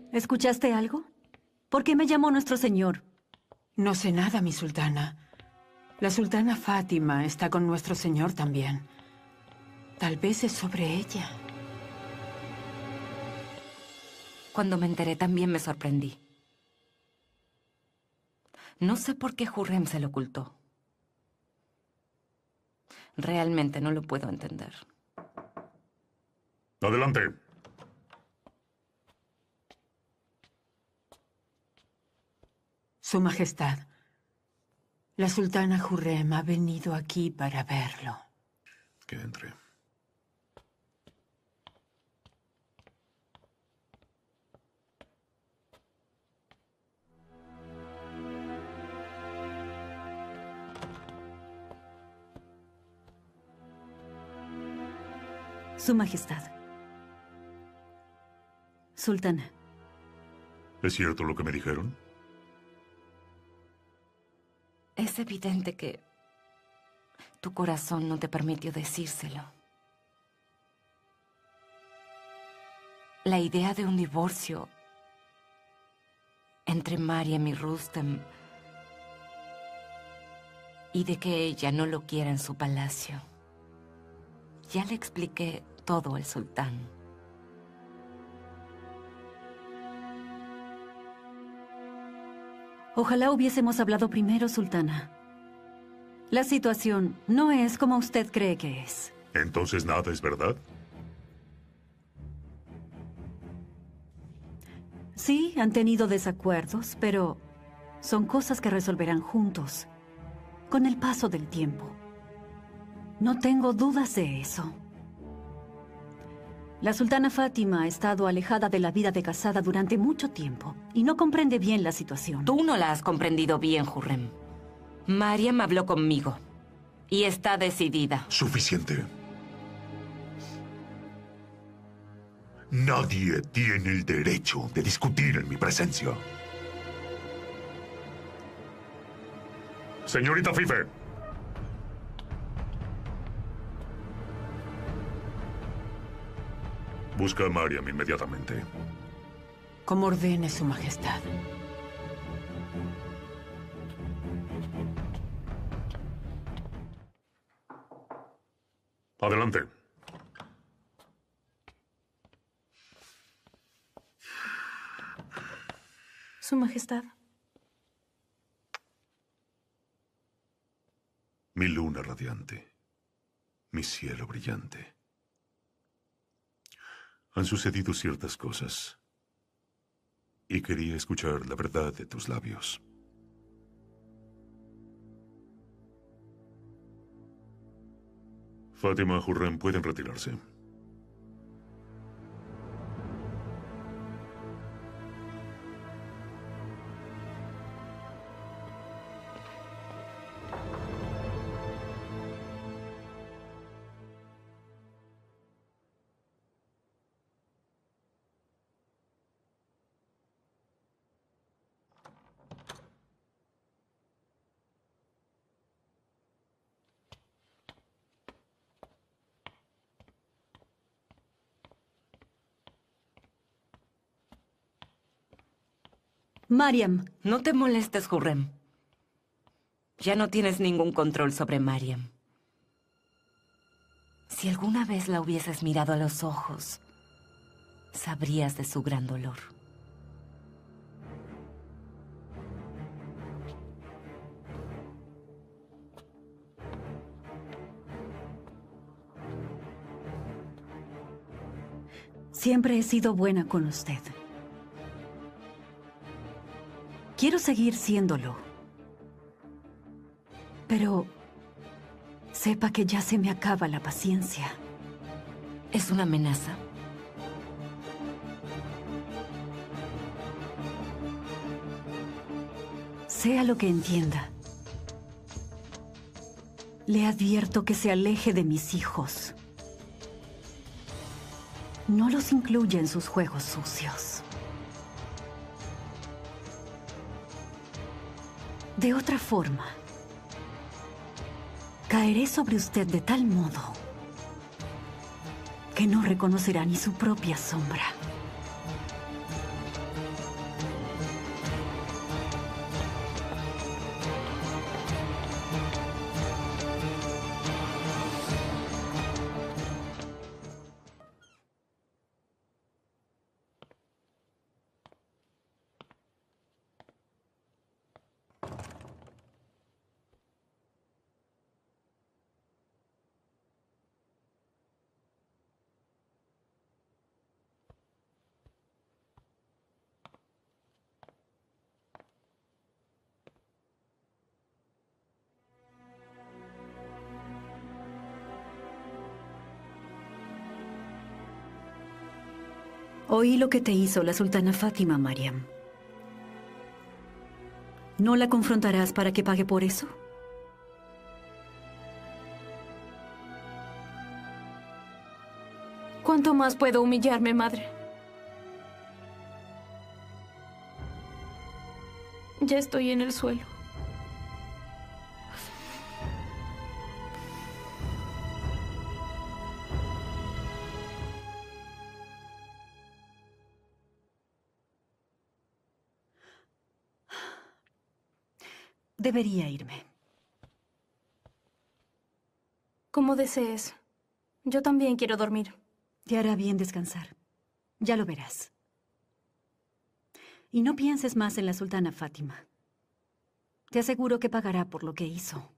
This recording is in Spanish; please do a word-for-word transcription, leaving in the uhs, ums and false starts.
¿Escuchaste algo? ¿Por qué me llamó nuestro señor? No sé nada, mi sultana. La sultana Fátima está con nuestro señor también. Tal vez es sobre ella. Cuando me enteré también me sorprendí. No sé por qué Hurrem se lo ocultó. Realmente no lo puedo entender. Adelante. Su Majestad, la sultana Hurrem ha venido aquí para verlo. Que entre. Su Majestad. Sultana. ¿Es cierto lo que me dijeron? Es evidente que tu corazón no te permitió decírselo. La idea de un divorcio entre Mariam y Rustem y de que ella no lo quiera en su palacio. Ya le expliqué todo al sultán. Ojalá hubiésemos hablado primero, sultana. La situación no es como usted cree que es. ¿Entonces nada es verdad? Sí, han tenido desacuerdos, pero son cosas que resolverán juntos, con el paso del tiempo. No tengo dudas de eso. La sultana Fátima ha estado alejada de la vida de casada durante mucho tiempo y no comprende bien la situación. Tú no la has comprendido bien, Hurrem. Mariam habló conmigo y está decidida. Suficiente. Nadie tiene el derecho de discutir en mi presencia. Señorita Fife. Busca a Mariam inmediatamente. Como ordene Su Majestad. Adelante. Su Majestad. Mi luna radiante. Mi cielo brillante. Han sucedido ciertas cosas. Y quería escuchar la verdad de tus labios. Fátima y Hurrem pueden retirarse. Mariam. No te molestes, Hurrem. Ya no tienes ningún control sobre Mariam. Si alguna vez la hubieses mirado a los ojos, sabrías de su gran dolor. Siempre he sido buena con usted. Quiero seguir siéndolo. Pero sepa que ya se me acaba la paciencia. ¿Es una amenaza? Sea lo que entienda. Le advierto que se aleje de mis hijos. No los incluya en sus juegos sucios. De otra forma, caeré sobre usted de tal modo que no reconocerá ni su propia sombra. Oí lo que te hizo la sultana Fátima, Mariam. ¿No la confrontarás para que pague por eso? ¿Cuánto más puedo humillarme, madre? Ya estoy en el suelo. Debería irme. Como desees. Yo también quiero dormir. Te hará bien descansar. Ya lo verás. Y no pienses más en la sultana Fátima. Te aseguro que pagará por lo que hizo.